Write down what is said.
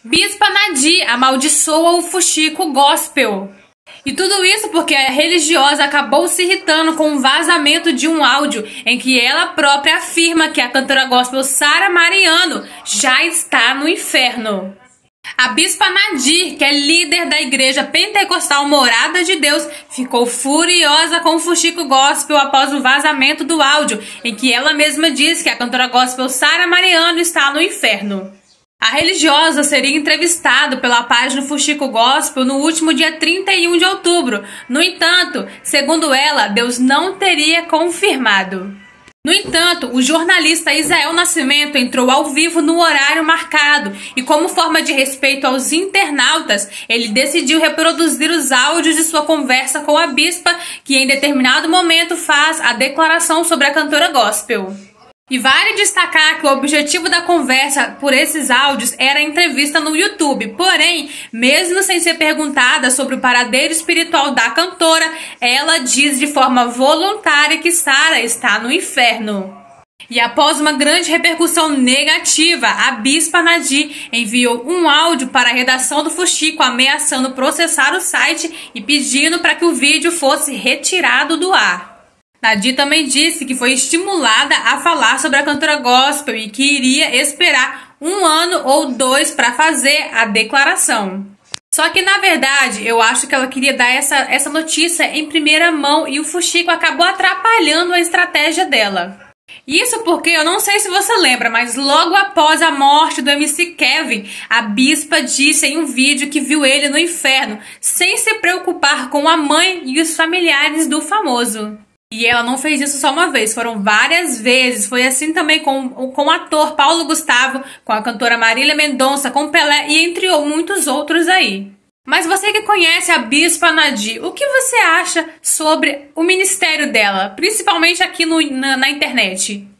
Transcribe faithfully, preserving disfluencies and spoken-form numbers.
Bispa Nadir amaldiçoa o fuxico gospel. E tudo isso porque a religiosa acabou se irritando com o vazamento de um áudio em que ela própria afirma que a cantora gospel Sara Mariano já está no inferno. A Bispa Nadir, que é líder da igreja pentecostal Morada de Deus, ficou furiosa com o fuxico gospel após o vazamento do áudio, em que ela mesma diz que a cantora gospel Sara Mariano está no inferno. A religiosa seria entrevistada pela página Fuxico Gospel no último dia trinta e um de outubro. No entanto, segundo ela, Deus não teria confirmado. No entanto, o jornalista Isael Nascimento entrou ao vivo no horário marcado e, como forma de respeito aos internautas, ele decidiu reproduzir os áudios de sua conversa com a bispa, que em determinado momento faz a declaração sobre a cantora gospel. E vale destacar que o objetivo da conversa por esses áudios era a entrevista no YouTube. Porém, mesmo sem ser perguntada sobre o paradeiro espiritual da cantora, ela diz de forma voluntária que Sara está no inferno. E após uma grande repercussão negativa, a Bispa Nadir enviou um áudio para a redação do Fuxico ameaçando processar o site e pedindo para que o vídeo fosse retirado do ar. Nadir também disse que foi estimulada a falar sobre a cantora gospel e que iria esperar um ano ou dois para fazer a declaração. Só que, na verdade, eu acho que ela queria dar essa, essa notícia em primeira mão e o Fuxico acabou atrapalhando a estratégia dela. Isso porque, eu não sei se você lembra, mas logo após a morte do M C Kevin, a bispa disse em um vídeo que viu ele no inferno, sem se preocupar com a mãe e os familiares do famoso. E ela não fez isso só uma vez, foram várias vezes. Foi assim também com, com o ator Paulo Gustavo, com a cantora Marília Mendonça, com Pelé e entre muitos outros aí. Mas você que conhece a Bispa Nadir, o que você acha sobre o ministério dela, principalmente aqui no, na, na internet?